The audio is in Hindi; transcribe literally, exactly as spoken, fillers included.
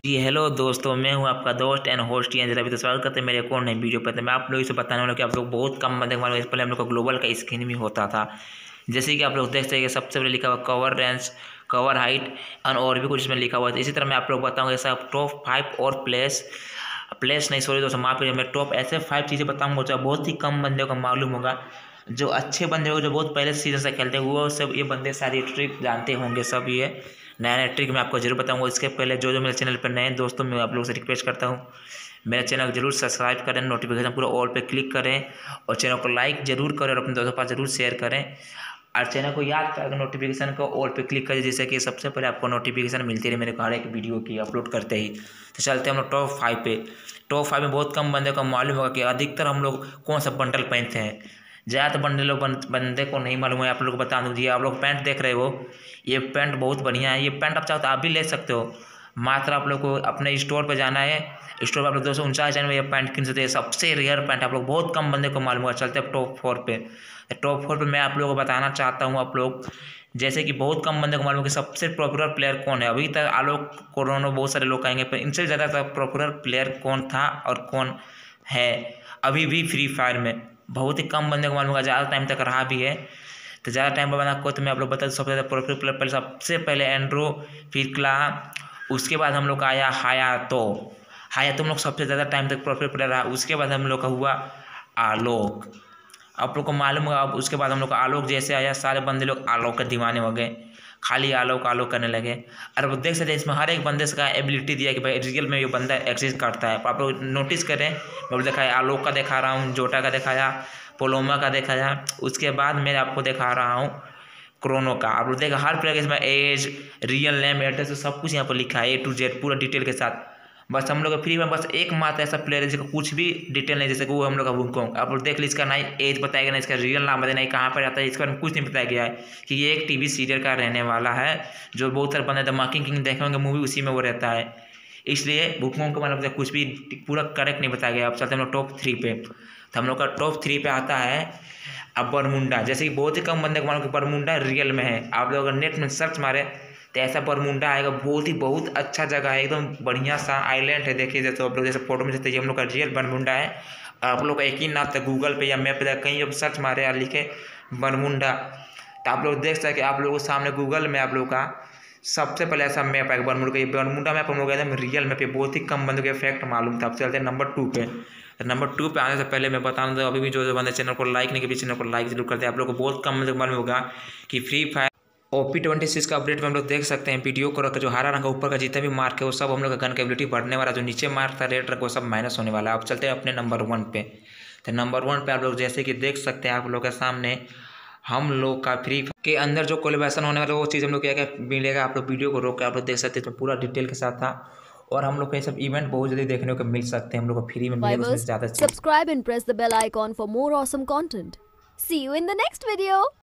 जी हेलो दोस्तों, मैं हूं आपका दोस्त एंड होस्ट एंड रवि। तो स्वागत करते हैं मेरे कौन नए वीडियो पर। तो मैं आप लोगों से बताने वाला हूं कि आप लोग बहुत कम बंदे हमारे पहले हम लोग का ग्लोबल का स्क्रीन भी होता था। जैसे कि आप लोग देख सकते हैं सबसे पहले लिखा हुआ cover range, cover height and और भी कुछ इसमें लिखा हुआ है। इसी तरह मैं आप लोग बताऊँगा ऐसा टॉप फाइव और प्लेस प्लेस नहीं सॉरी दोस्तों माफ करिए, मैं टॉप ऐसे फाइव चीज़ें बताऊँगा जो बहुत ही कम बंदे को मालूम होगा। जो अच्छे बंदे हो जो बहुत पहले सीजन से खेलते हैं वो सब ये बंदे सारी ट्रिक जानते होंगे। सब ये नया नया ट्रिक मैं आपको जरूर बताऊंगा। इसके पहले जो जो मेरे चैनल पर नए दोस्तों मैं आप लोगों से रिक्वेस्ट करता हूँ मेरे चैनल को जरूर सब्सक्राइब करें, नोटिफिकेशन पूरा ऑल पे क्लिक करें और चैनल को लाइक जरूर करें और अपने दोस्तों के पास जरूर शेयर करें। और चैनल को याद करके नोटिफिकेशन को ऑल पे क्लिक करें जिससे कि सबसे पहले आपको नोटिफिकेशन मिलती रहे मेरे हर एक वीडियो की अपलोड करते ही। तो चलते हैं हम लोग टॉप फाइव पे। टॉप फाइव में बहुत कम बंदे को मालूम होगा कि अधिकतर हम लोग कौन सा बंडल पहनते हैं। ज़्यादातर बंदे लोग बंदे को नहीं मालूम है। आप लोग को बता दूँ जी, आप लोग पैंट देख रहे हो, ये पैंट बहुत बढ़िया है। ये पैंट आप चाहो तो आप भी ले सकते हो। मात्र आप लोग को अपने स्टोर पर जाना है, स्टोर पर आप लोग दो सौ उनचास हज़ार में ये पैंट किन सकते हैं। सबसे रेयर पैंट आप लोग बहुत कम बंदे को मालूम होगा। चलते हैं टॉप फोर पे। टॉप फोर पे मैं आप लोगों को बताना चाहता हूँ आप लोग जैसे कि बहुत कम बंदे को मालूम कि सबसे पॉपुलर प्लेयर कौन है। अभी तक आलोक कोरोना बहुत सारे लोग कहेंगे, पर इनसे ज़्यादा पॉपुलर प्लेयर कौन था और कौन है अभी भी फ्री फायर में बहुत ही कम बंदे को मालूम होगा। ज़्यादा टाइम तक रहा भी है तो ज़्यादा टाइम पर बना को तो मैं आप लोग बता दूँ सबसे ज़्यादा पॉपुलर प्लेयर पहले सबसे पहले एंड्रो, फिर क्ला, उसके बाद हम लोग का आया हायातो। हायातो हम लोग सबसे ज़्यादा टाइम तक पॉपुलर प्लेयर रहा। उसके बाद हम लोग का हुआ आलोक। आप लोग को मालूम होगा अब उसके बाद हम लोग का आलोक जैसे आया सारे बंदे लोग आलोक के दीवाने हो गए, खाली आलोक आलोक करने लगे। और वो देख सकते हैं इसमें हर एक बंदे का एबिलिटी दिया कि भाई रियल में ये बंदा एग्जिस्ट करता है। आप लोग नोटिस करें, मैं दिखाया आलोक का दिखा रहा हूँ, जोटा का दिखाया, पोलोमा का दिखाया, उसके बाद मैं आपको दिखा रहा हूँ क्रोनो का। आप लोग देखा हर प्लेयर इसमें एज, रियल नेम, एड्रेस सब कुछ यहाँ पर लिखा है ए टू जेड पूरा डिटेल के साथ। बस हम लोग फ्री में बस एक मात्र ऐसा प्लेयर है जिसका कुछ भी डिटेल नहीं, जैसे कि वो हम लोग का वुकोंग। आप लोग देख लीजिए इसका ना एज बताया गया, ना इसका रियल नाम बताया, नहीं कहाँ पर आता है, इसके बारे में कुछ नहीं बताया गया है कि ये एक टीवी सीरियल का रहने वाला है। जो बहुत सारे बंदे द मार्किंग किंग देखे होंगे मूवी, उसी में वो रहता है, इसलिए वुकोंग का मतलब कुछ भी पूरा करेक्ट नहीं बताया गया। अब चलते हम लोग टॉप थ्री पे। तो हम लोग का टॉप थ्री पे आता है अब बरमुंडा। जैसे कि बहुत ही कम बंदे को मालूम कि बरमुंडा रियल में है। आप लोग अगर नेट में सर्च मारे तो ऐसा बरमुंडा आएगा। बहुत ही बहुत अच्छा जगह है, एकदम बढ़िया सा आइलैंड है। देखिए जैसे आप लोग जैसे फोटो में जैसे हम लोग का रियल बरमुंडा है। और आप लोग का यकीन ना तो गूगल पे या मैप पे कहीं जब सर्च मारे या लिखे बरमुंडा तो आप लोग देख सके आप लोगों के सामने गूगल में आप लोग का सबसे पहले ऐसा मैप आएगा बरमुंडा का। ये बरमुंडा मैप हम लोग एकदम रियल मैप पे बहुत ही कम बंदों के फैक्ट मालूम था। अब चलते हैं नंबर टू पे। तो नंबर टू पे आने से पहले मैं बता दूँ अभी भी जो जो बंदे चैनल को लाइक नहीं किए चैनल को लाइक जरूर करते हैं। आप लोग को बहुत कम बंदे को मालूम होगा कि free fire OP twenty six का अपडेट में हम लोग देख सकते हैं वीडियो को रखकर जो हरा रंग का ऊपर का जितना भी मार्क है वो सब हम लोग का गन का एबिलिटी बढ़ने वाला, जो नीचे मार्क था रेड रंग वो सब माइनस होने वाला है। अब चलते हैं अपने नंबर वन पे। तो नंबर वन पे आप लोग जैसे कि देख सकते हैं आप लोग के सामने हम लोग का फ्री के अंदर जो कोलेबोरेशन होने वाला वो चीज़ हम लोग क्या क्या मिलेगा। आप लोग वीडियो को रोक के आप लोग देख सकते हैं, तो पूरा डिटेल के साथ था। और हम लोग को ये सब इवेंट बहुत जल्दी देखने को मिल सकते हैं, हम लोग को फ्री में मिलेगा उसमें ज़्यादा। Subscribe and press the bell icon for more awesome content. See you in the next video.